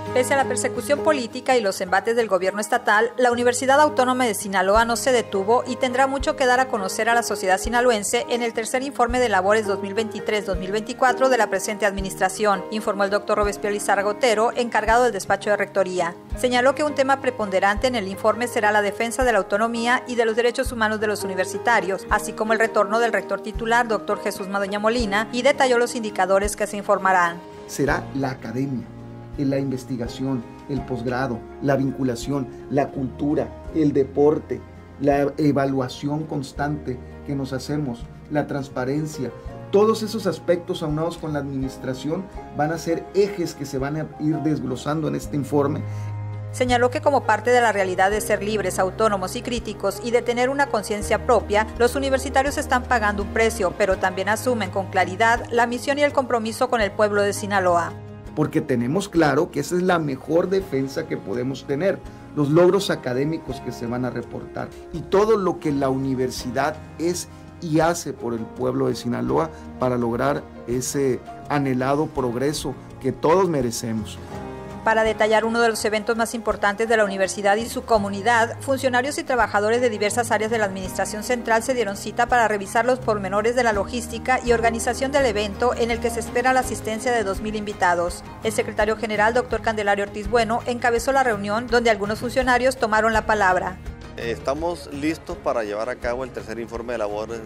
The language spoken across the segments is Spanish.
Pese a la persecución política y los embates del gobierno estatal, la Universidad Autónoma de Sinaloa no se detuvo y tendrá mucho que dar a conocer a la sociedad sinaloense en el tercer informe de labores 2023-2024 de la presente administración, informó el doctor Robespierre Lizárraga Otero, encargado del despacho de rectoría. Señaló que un tema preponderante en el informe será la defensa de la autonomía y de los derechos humanos de los universitarios, así como el retorno del rector titular, doctor Jesús Madueña Molina, y detalló los indicadores que se informarán. Será la academia, la investigación, el posgrado, la vinculación, la cultura, el deporte, la evaluación constante que nos hacemos, la transparencia. Todos esos aspectos aunados con la administración van a ser ejes que se van a ir desglosando en este informe. Señaló que como parte de la realidad de ser libres, autónomos y críticos y de tener una conciencia propia, los universitarios están pagando un precio, pero también asumen con claridad la misión y el compromiso con el pueblo de Sinaloa. Porque tenemos claro que esa es la mejor defensa que podemos tener, los logros académicos que se van a reportar y todo lo que la universidad es y hace por el pueblo de Sinaloa para lograr ese anhelado progreso que todos merecemos. Para detallar uno de los eventos más importantes de la universidad y su comunidad, funcionarios y trabajadores de diversas áreas de la administración central se dieron cita para revisar los pormenores de la logística y organización del evento, en el que se espera la asistencia de 2,000 invitados. El secretario general, doctor Candelario Ortiz Bueno, encabezó la reunión donde algunos funcionarios tomaron la palabra. Estamos listos para llevar a cabo el tercer informe de labores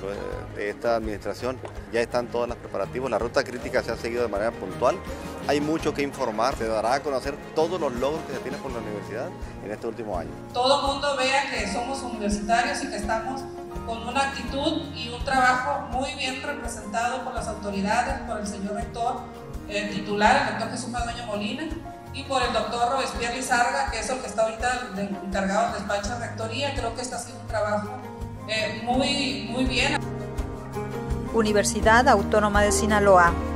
de esta administración. Ya están todos los preparativos, la ruta crítica se ha seguido de manera puntual. Hay mucho que informar, se dará a conocer todos los logros que se tienen por la universidad en este último año. Todo el mundo vea que somos universitarios y que estamos con una actitud y un trabajo muy bien representado por las autoridades, por el señor rector titular, el doctor Jesús Madueña Molina, y por el doctor Robespierre Lizárraga, que es el que está ahorita encargado del despacho de rectoría. Creo que está haciendo un trabajo muy bien. Universidad Autónoma de Sinaloa.